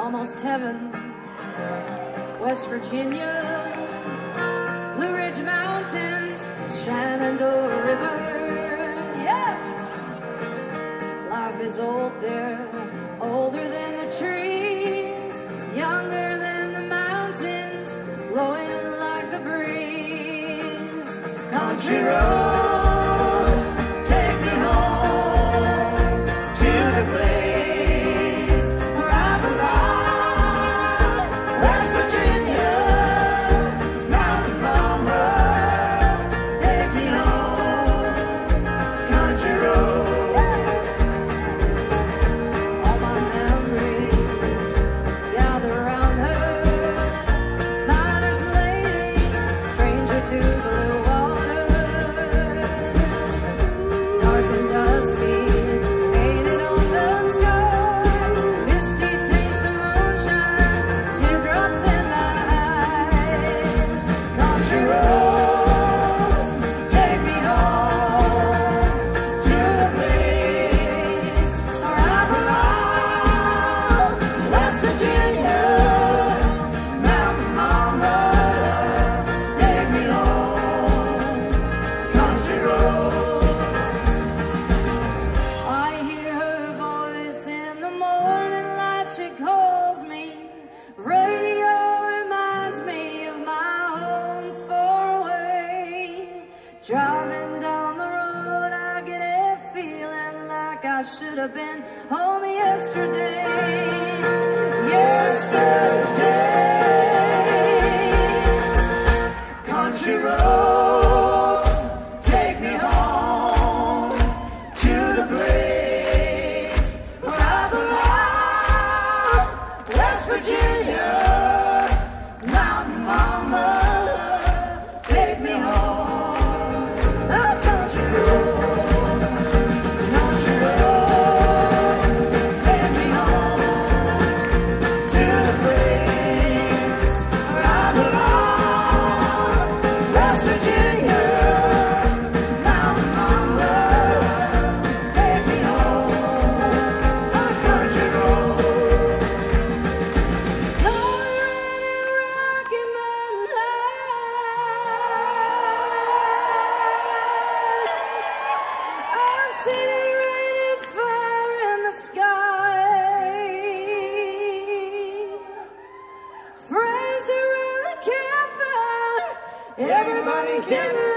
almost heaven. West Virginia, Blue Ridge Mountains, Shenandoah River. Yeah! Life is old there, older than the trees, younger than the mountains, blowing like the breeze. Country roads, take me home to the place where I belong. West Virginia, Mountain Mama, take me home. Country road. All my memories gather around her. Miner's lady, stranger to blue water. Dark and dusty, painted on the sky. Misty taste the moonshine, teardrops in my eyes. Country roads, take me home to the place where I belong. West Virginia, Mountain Mama, take me home. Country road. I hear her voice in the morning light, she calls me. Radio reminds me of my home far away. Driving down the road, I get a feeling like I should have been home yesterday. Country roads, take me home to the place where I belong. West Virginia, Mountain Mama, take me home. Oh, country road, take me home to the place where I belong. West Virginia, Mountain Mama, take me home. Oh, country road. Rocky Mountain High. I've seen it raining fire in the sky. Friends around the campfire, everybody's getting